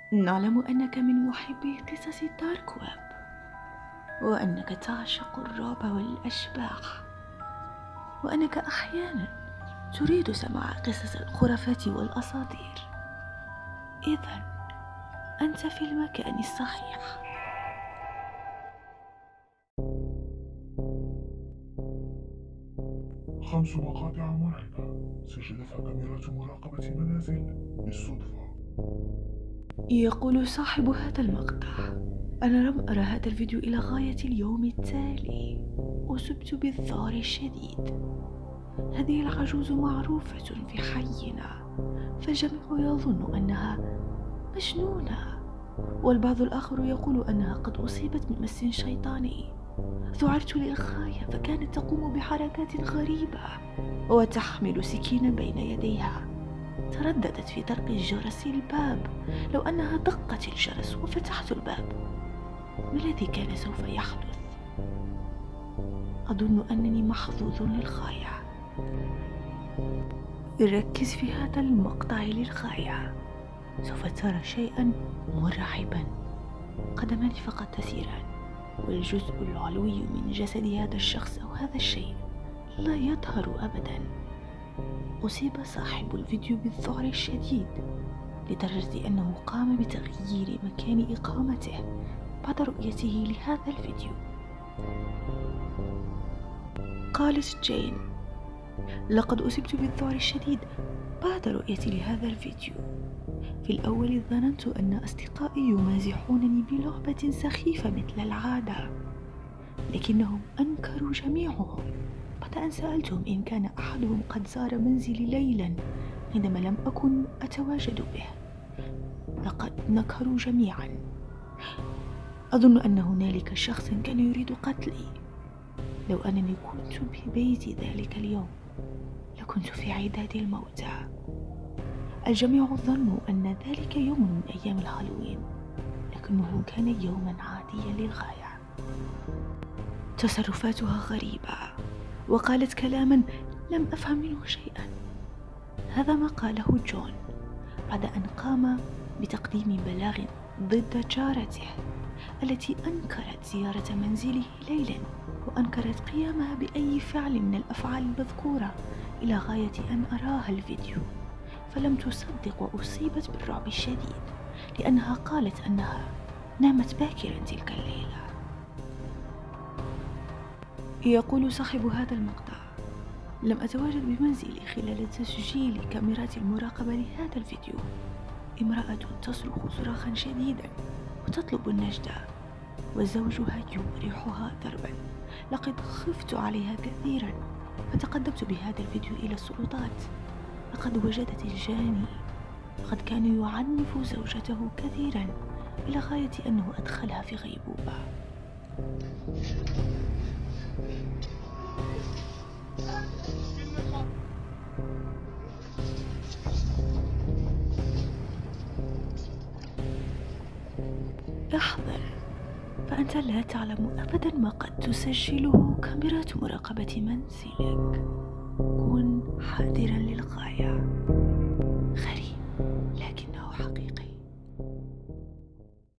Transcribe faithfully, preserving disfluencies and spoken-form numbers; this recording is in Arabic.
نعلم أنك من محبي قصص الدارك ويب، وأنك تعشق الرعب والأشباح، وأنك أحيانا تريد سماع قصص الخرافات والأساطير. إذن أنت في المكان الصحيح. خمس مقاطع مرعبة سجلتها كاميرات مراقبة منازل بالصدفة. يقول صاحب هذا المقطع: أنا لم أرى هذا الفيديو إلى غاية اليوم التالي، أصبت بالذعر الشديد. هذه العجوز معروفة في حينا، فالجميع يظن أنها مجنونة، والبعض الآخر يقول أنها قد أصيبت بمس شيطاني. ذعرت للغاية، فكانت تقوم بحركات غريبة وتحمل سكينا بين يديها. ترددت في طرق الجرس الباب. لو أنها دقت الجرس وفتحت الباب، ما الذي كان سوف يحدث؟ أظن أنني محظوظ للغاية. ركز في هذا المقطع للغاية، سوف ترى شيئا مرعبا. قدمان فقط تسيران، والجزء العلوي من جسد هذا الشخص أو هذا الشيء لا يظهر أبدا. أصيب صاحب الفيديو بالذعر الشديد لدرجة أنه قام بتغيير مكان إقامته بعد رؤيته لهذا الفيديو. قالت جين: لقد أصبت بالذعر الشديد بعد رؤيتي لهذا الفيديو. في الأول ظننت أن أصدقائي يمازحونني بلعبة سخيفة مثل العادة، لكنهم أنكروا جميعهم بعد أن سألتهم إن كان أحدهم قد زار منزلي ليلا عندما لم أكن أتواجد به. لقد نكروا جميعا. أظن أن هنالك شخص كان يريد قتلي. لو أنني كنت ببيتي ذلك اليوم لكنت في عداد الموتى. الجميع ظنوا أن ذلك يوم من أيام الهالوين، لكنه كان يوما عاديا للغاية. تصرفاتها غريبة، وقالت كلاما لم أفهم منه شيئا. هذا ما قاله جون بعد أن قام بتقديم بلاغ ضد جارته التي أنكرت زيارة منزله ليلا، وأنكرت قيامها بأي فعل من الأفعال المذكورة إلى غاية أن أراها الفيديو، فلم تصدق وأصيبت بالرعب الشديد لأنها قالت أنها نامت باكرا تلك الليلة. يقول صاحب هذا المقطع: لم أتواجد بمنزلي خلال تسجيل كاميرات المراقبة لهذا الفيديو. امرأة تصرخ صراخا شديدا وتطلب النجدة، وزوجها يورحها ضربا. لقد خفت عليها كثيرا، فتقدمت بهذا الفيديو إلى السلطات. لقد وجدت الجاني، لقد كان يعنف زوجته كثيرا إلى غاية أنه أدخلها في غيبوبة. احذر، فأنت لا تعلم أبدا ما قد تسجله كاميرات مراقبة منزلك. كن حذرا للغاية. غريب